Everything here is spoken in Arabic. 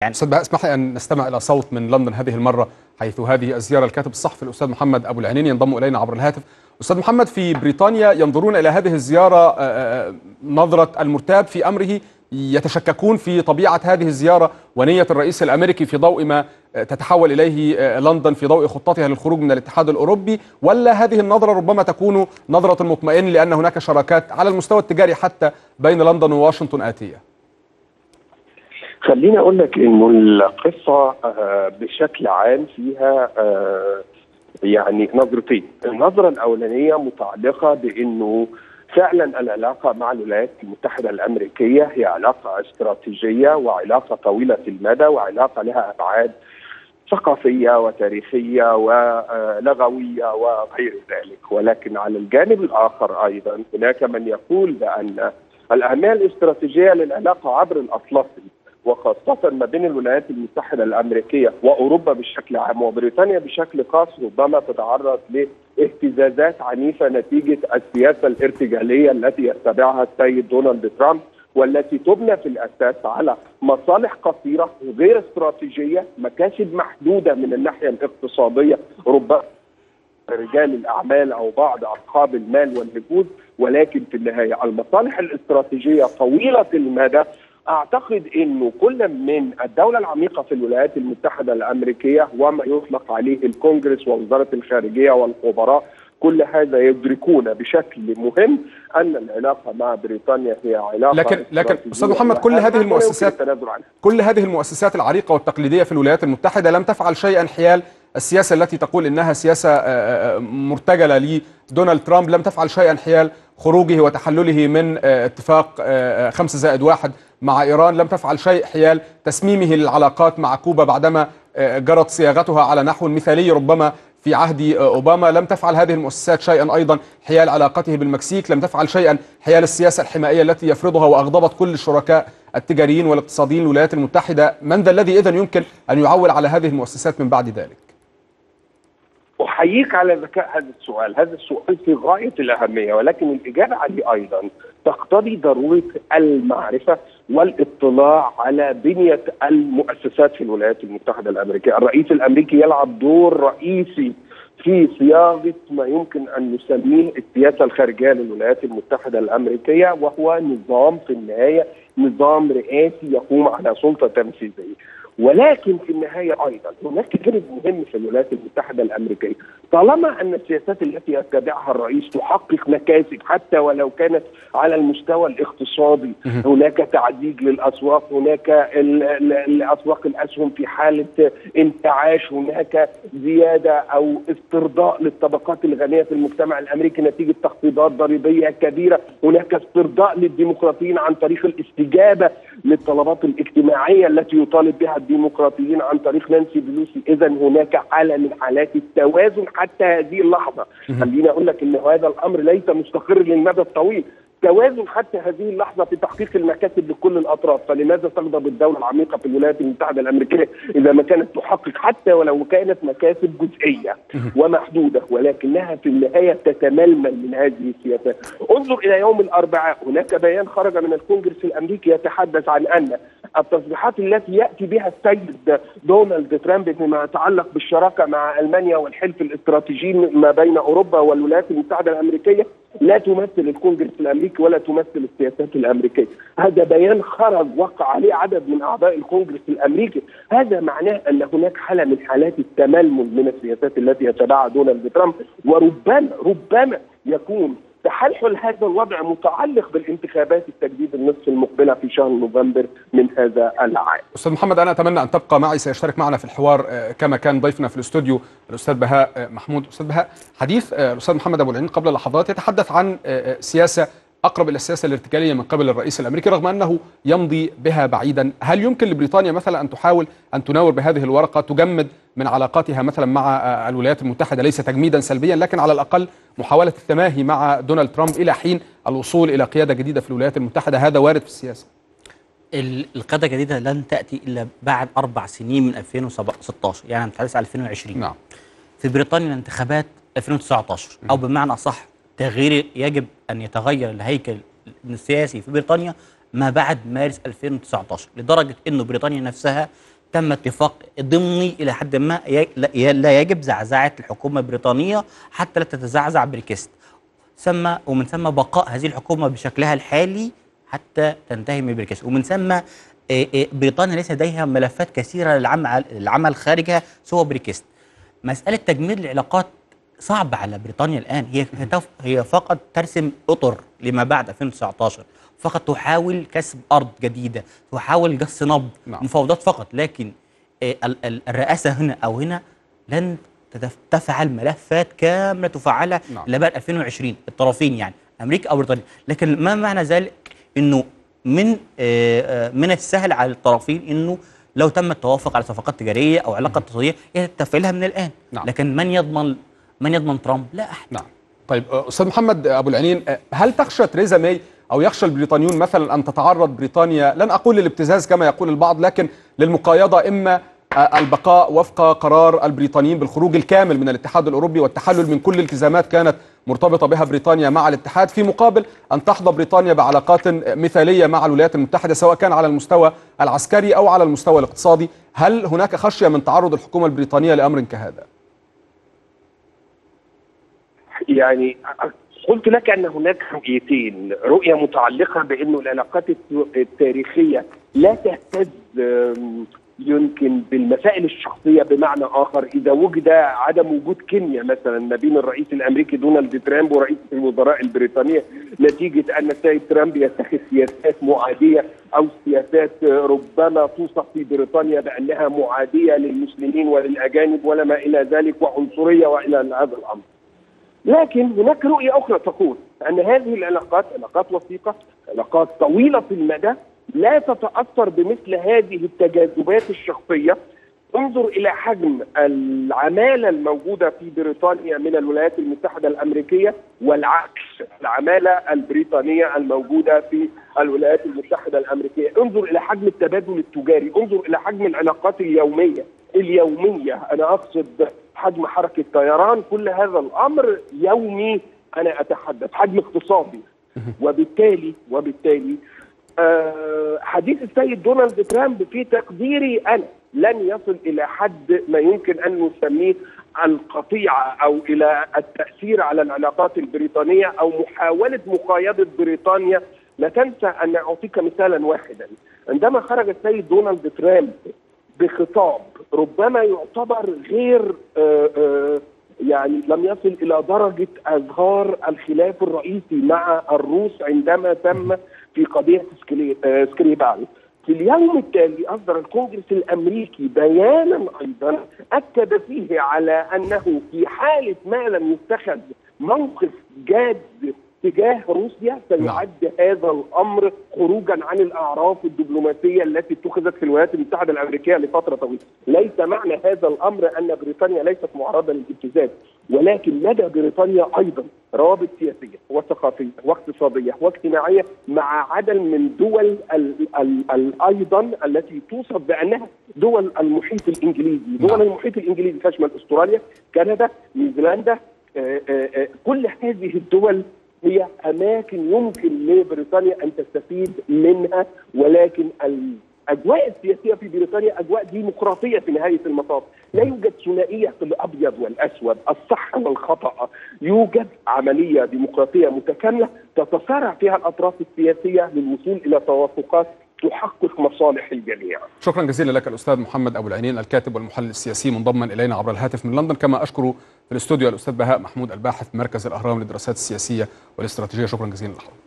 يعني. أستاذ بهاء، اسمح لي أن نستمع إلى صوت من لندن هذه المرة، حيث هذه الزيارة الكاتب الصحفي الأستاذ محمد أبو العنين ينضم إلينا عبر الهاتف. أستاذ محمد، في بريطانيا ينظرون إلى هذه الزيارة نظرة المرتاب في أمره، يتشككون في طبيعة هذه الزيارة ونية الرئيس الأمريكي في ضوء ما تتحول إليه لندن في ضوء خطتها للخروج من الاتحاد الأوروبي، ولا هذه النظرة ربما تكون نظرة المطمئن لأن هناك شراكات على المستوى التجاري حتى بين لندن وواشنطن آتية؟ خليني أقول لك إنه القصة بشكل عام فيها يعني نظرتين. النظرة الأولانية متعلقة بأنه فعلا العلاقة مع الولايات المتحدة الأمريكية هي علاقة استراتيجية وعلاقة طويلة المدى وعلاقة لها أبعاد ثقافية وتاريخية ولغوية وغير ذلك. ولكن على الجانب الآخر أيضا هناك من يقول بأن الأهمية الاستراتيجية للعلاقة عبر الأطلسي، وخاصة ما بين الولايات المتحدة الأمريكية وأوروبا بشكل عام وبريطانيا بشكل خاص، ربما تتعرض لاهتزازات عنيفة نتيجة السياسة الارتجالية التي يتبعها السيد دونالد ترامب، والتي تبنى في الأساس على مصالح قصيرة غير استراتيجية، مكاسب محدودة من الناحية الاقتصادية ربما رجال الأعمال أو بعض أصحاب المال والنفوذ، ولكن في النهاية المصالح الاستراتيجية طويلة المدى. أعتقد أنه كل من الدولة العميقة في الولايات المتحدة الأمريكية وما يطلق عليه الكونغرس ووزارة الخارجية والخبراء، كل هذا يدركون بشكل مهم أن العلاقة مع بريطانيا هي علاقة لكن أستاذ محمد، كل هذه المؤسسات العريقة والتقليدية في الولايات المتحدة لم تفعل شيئا حيال السياسة التي تقول إنها سياسة مرتجلة لدونالد ترامب، لم تفعل شيئا حيال خروجه وتحلله من اتفاق 5+1 مع إيران، لم تفعل شيء حيال تسميمه للعلاقات مع كوبا بعدما جرت صياغتها على نحو مثالي ربما في عهد أوباما، لم تفعل هذه المؤسسات شيئا أيضا حيال علاقته بالمكسيك، لم تفعل شيئا حيال السياسة الحمائية التي يفرضها وأغضبت كل الشركاء التجاريين والاقتصاديين للولايات المتحدة. من ذا الذي إذن يمكن أن يعول على هذه المؤسسات من بعد ذلك؟ أحييك على ذكاء هذا السؤال. هذا السؤال في غاية الأهمية، ولكن الإجابة عليه أيضا تقتضي ضرورة المعرفة والاطلاع على بنية المؤسسات في الولايات المتحدة الأمريكية. الرئيس الأمريكي يلعب دور رئيسي في صياغة ما يمكن أن نسميه السياسة الخارجية للولايات المتحدة الأمريكية، وهو نظام في النهاية نظام رئاسي يقوم على سلطة تنفيذية. ولكن في النهاية أيضا هناك جانب مهم في الولايات المتحدة الأمريكية، طالما أن السياسات التي يتبعها الرئيس تحقق مكاسب حتى ولو كانت على المستوى الاقتصادي، هناك تعزيز للأسواق، هناك الأسواق الأسهم في حالة انتعاش، هناك زيادة أو استرضاء للطبقات الغنية في المجتمع الأمريكي نتيجة تخفيضات ضريبية كبيرة، هناك استرضاء للديمقراطيين عن طريق الاستجابة للطلبات الاجتماعية التي يطالب بها الديمقراطيين عن طريق نانسي بلوسي. إذا هناك حالة من حالات التوازن حتى هذه اللحظة. خليني أقول لك أن هذا الأمر ليس مستقر للمدى الطويل، توازن حتى هذه اللحظة في تحقيق المكاسب لكل الأطراف. فلماذا تغضب الدولة العميقة في الولايات المتحدة الأمريكية إذا ما كانت تحقق حتى ولو كانت مكاسب جزئية ومحدودة، ولكنها في النهاية تتململ من هذه السياسات. انظر إلى يوم الأربعاء، هناك بيان خرج من الكونجرس الأمريكي يتحدث عن أن التصريحات التي يأتي بها السيد دونالد ترامب فيما يتعلق بالشراكة مع ألمانيا والحلف الاستراتيجي ما بين أوروبا والولايات المتحدة الأمريكية لا تمثل الكونجرس الأمريكي ولا تمثل السياسات الأمريكية. هذا بيان خرج وقع عليه عدد من أعضاء الكونجرس الأمريكي. هذا معناه أن هناك حالة من حالات التململ من السياسات التي يتبعها دونالد ترامب، وربما يكون تحلحل هذا الوضع متعلق بالانتخابات التجديد النصف المقبلة في شهر نوفمبر من هذا العام. أستاذ محمد، أنا أتمنى أن تبقى معي، سيشترك معنا في الحوار كما كان ضيفنا في الاستوديو الأستاذ بهاء محمود. أستاذ بهاء، حديث الأستاذ محمد أبو العنين قبل لحظات يتحدث عن سياسة أقرب إلى السياسة الارتجالية من قبل الرئيس الأمريكي رغم أنه يمضي بها بعيدا. هل يمكن لبريطانيا مثلا أن تحاول أن تناور بهذه الورقة، تجمد من علاقاتها مثلا مع الولايات المتحدة، ليس تجميدا سلبيا لكن على الأقل محاولة التماهي مع دونالد ترامب إلى حين الوصول إلى قيادة جديدة في الولايات المتحدة؟ هذا وارد في السياسة. القيادة الجديدة لن تأتي إلا بعد 4 سنين من 2016، يعني نتحدث عن 2020. نعم. في بريطانيا الانتخابات 2019 أو بمعنى أصح تغيير، يجب أن يتغير الهيكل السياسي في بريطانيا ما بعد مارس 2019، لدرجة أنه بريطانيا نفسها تم اتفاق ضمني الى حد ما لا يجب زعزعه الحكومه البريطانيه حتى لا تتزعزع بريكست، ومن ثم بقاء هذه الحكومه بشكلها الحالي حتى تنتهي من بريكست، ومن ثم بريطانيا ليس لديها ملفات كثيره للعمل خارجها سوى بريكست. مساله تجميد العلاقات صعبه على بريطانيا الان، هي فقط ترسم اطر لما بعد 2019، فقط تحاول كسب ارض جديده، تحاول جس نبض، مفاوضات فقط، لكن الرئاسه هنا او هنا لن تفعل ملفات كامله تفعلها الا بعد 2020 الطرفين، يعني امريكا او بريطانيا. لكن ما معنى ذلك؟ انه من السهل على الطرفين انه لو تم التوافق على صفقات تجاريه او علاقه اقتصاديه تفعيلها من الان. لكن من يضمن ترامب؟ لا احد. طيب استاذ محمد ابو العنين، هل تخشى تريزا ماي او يخشى البريطانيون مثلا ان تتعرض بريطانيا، لن اقول للابتزاز كما يقول البعض، لكن للمقايضه، اما البقاء وفق قرار البريطانيين بالخروج الكامل من الاتحاد الاوروبي والتحلل من كل الالتزامات كانت مرتبطه بها بريطانيا مع الاتحاد، في مقابل ان تحظى بريطانيا بعلاقات مثاليه مع الولايات المتحده سواء كان على المستوى العسكري او على المستوى الاقتصادي، هل هناك خشيه من تعرض الحكومه البريطانيه لامر كهذا؟ يعني قلت لك ان هناك رؤيتين، رؤيه متعلقه بانه العلاقات التاريخيه لا تهتز يمكن بالمسائل الشخصيه، بمعنى اخر اذا وجد عدم وجود كيمياء مثلا ما بين الرئيس الامريكي دونالد ترامب ورئيس الوزراء البريطانيه نتيجه ان السيد ترامب يتخذ سياسات معاديه او سياسات ربما توصف في بريطانيا بانها معاديه للمسلمين وللاجانب ولا ما الى ذلك وعنصريه والى هذا الامر. لكن هناك رؤيه اخرى تقول ان هذه العلاقات علاقات وثيقه، علاقات طويله المدى، لا تتاثر بمثل هذه التجاذبات الشخصيه. انظر الى حجم العماله الموجوده في بريطانيا من الولايات المتحده الامريكيه، والعكس العماله البريطانيه الموجوده في الولايات المتحده الامريكيه. انظر الى حجم التبادل التجاري، انظر الى حجم العلاقات اليوميه، انا اقصد حجم حركه طيران، كل هذا الامر يومي انا اتحدث، حجم اقتصادي. وبالتالي حديث السيد دونالد ترامب في تقديري انا لن يصل الى حد ما يمكن ان نسميه القطيعه او الى التاثير على العلاقات البريطانيه او محاوله مقايضه بريطانيا. لا تنسى ان اعطيك مثالا واحدا، عندما خرج السيد دونالد ترامب بخطاب ربما يعتبر غير يعني لم يصل الى درجه اظهار الخلاف الرئيسي مع الروس عندما تم في قضيه سكريبال، في اليوم التالي اصدر الكونجرس الامريكي بيانا ايضا اكد فيه على انه في حاله ما لم يتخذ موقف جاد تجاه روسيا سيعد هذا الامر خروجا عن الاعراف الدبلوماسيه التي اتخذت في الولايات المتحده الامريكيه لفتره طويله. ليس معنى هذا الامر ان بريطانيا ليست معرضه للابتزاز، ولكن لدى بريطانيا ايضا روابط سياسيه وثقافيه واقتصاديه واجتماعيه مع عدد من دول ايضا التي توصف بانها دول المحيط الانجليزي، دول المحيط الانجليزي تشمل استراليا، كندا، نيوزيلندا، كل هذه الدول هي أماكن يمكن لبريطانيا أن تستفيد منها، ولكن الأجواء السياسية في بريطانيا أجواء ديمقراطية في نهاية المطاف، لا يوجد ثنائية في الأبيض والأسود، الصح والخطأ، يوجد عملية ديمقراطية متكاملة تتصارع فيها الأطراف السياسية للوصول إلى توافقات تحقق مصالح الجميع. شكرا جزيلا لك الأستاذ محمد أبو العنين، الكاتب والمحلل السياسي، منضما إلينا عبر الهاتف من لندن. كما أشكر في الاستوديو الأستاذ بهاء محمود الباحث بمركز الأهرام للدراسات السياسية والاستراتيجية. شكرا جزيلا لحضرتك.